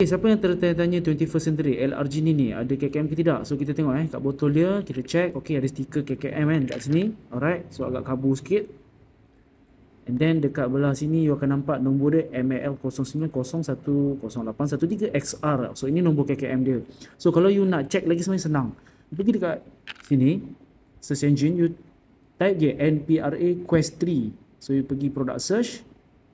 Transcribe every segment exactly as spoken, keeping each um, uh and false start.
Okay, siapa yang tertanya-tanya twenty-first century L R G ni ni ada K K M ke tidak? So kita tengok eh kat botol dia, kita check. Okay, ada stiker K K M kan kat sini. Alright, so agak kabur sikit. And then dekat belah sini you akan nampak nombor dia M A L zero sembilan zero satu zero lapan satu tiga X R. So ini nombor K K M dia. So kalau you nak check lagi sebenarnya senang. You pergi dekat sini, search engine, you type je N P R A Quest three. So you pergi product search.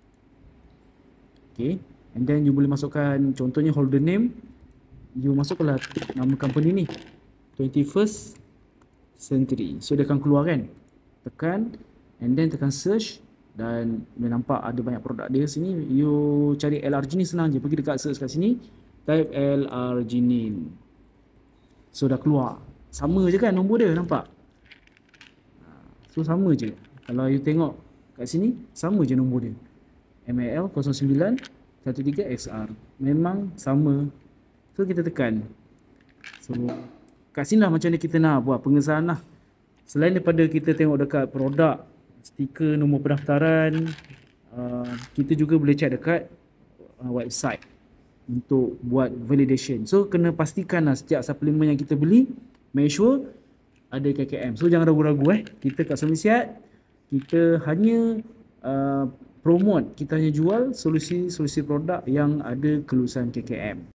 Okay, and then you boleh masukkan contohnya holder name. You masukkanlah nama company ni, twenty-first century. So dia akan keluar kan. Tekan and then tekan search. Dan dia nampak ada banyak produk dia sini. You cari L R G ni senang je. Pergi dekat search kat sini, type L R G N I N. So dah keluar. Sama je kan nombor dia, nampak? So sama je. Kalau you tengok kat sini, sama je nombor dia. M A L zero sembilan satu tiga X R. Memang sama. So kita tekan. So kat sini lah macam mana kita nak buat pengesahan lah. Selain daripada kita tengok dekat produk, stiker nombor pendaftaran, uh, kita juga boleh check dekat uh, website untuk buat validation. So kena pastikan lah setiap suplemen yang kita beli, make sure ada K K M. So jangan ragu-ragu eh. Kita kat Somisiat, kita hanya uh, promote, kita hanya jual solusi-solusi produk yang ada kelulusan K K M.